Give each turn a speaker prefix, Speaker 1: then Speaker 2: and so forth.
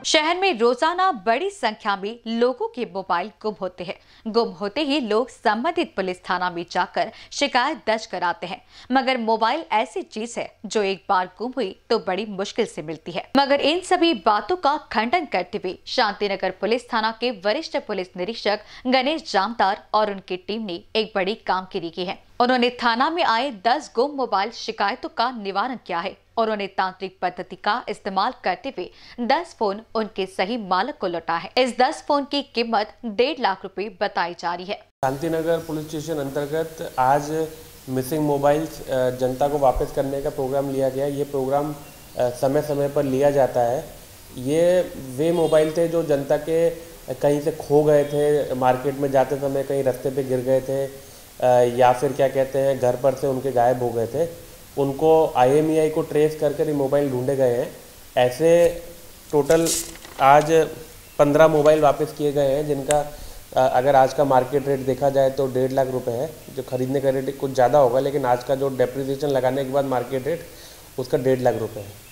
Speaker 1: शहर में रोजाना बड़ी संख्या में लोगों के मोबाइल गुम होते हैं। गुम होते ही लोग संबंधित पुलिस थाना में जाकर शिकायत दर्ज कराते हैं, मगर मोबाइल ऐसी चीज है जो एक बार गुम हुई तो बड़ी मुश्किल से मिलती है। मगर इन सभी बातों का खंडन करते हुए शांतिनगर पुलिस थाना के वरिष्ठ पुलिस निरीक्षक गणेश जामदार और उनकी टीम ने एक बड़ी कामगिरी की है। उन्होंने थाना में आए 10 गुम मोबाइल शिकायतों का निवारण किया है और उन्हें तांत्रिक पद्धति का इस्तेमाल करते हुए 10 फोन उनके सही मालिक को लौटा है। इस 10 फोन की कीमत 1.5 लाख रुपए बताई जा रही है।
Speaker 2: शांतिनगर पुलिस स्टेशन अंतर्गत आज मिसिंग मोबाइल जनता को वापस करने का प्रोग्राम लिया गया। ये प्रोग्राम समय समय पर लिया जाता है। ये वे मोबाइल थे जो जनता के कहीं से खो गए थे, मार्केट में जाते समय कहीं रास्ते पे गिर गए थे, या फिर क्या कहते हैं घर पर से उनके गायब हो गए थे। उनको IMEI को ट्रेस कर ये मोबाइल ढूंढे गए हैं। ऐसे टोटल आज 15 मोबाइल वापस किए गए हैं, जिनका अगर आज का मार्केट रेट देखा जाए तो 1.5 लाख रुपए है। जो खरीदने का रेट कुछ ज़्यादा होगा, लेकिन आज का जो डेप्रिसिएशन लगाने के बाद मार्केट रेट उसका 1.5 लाख रुपए है।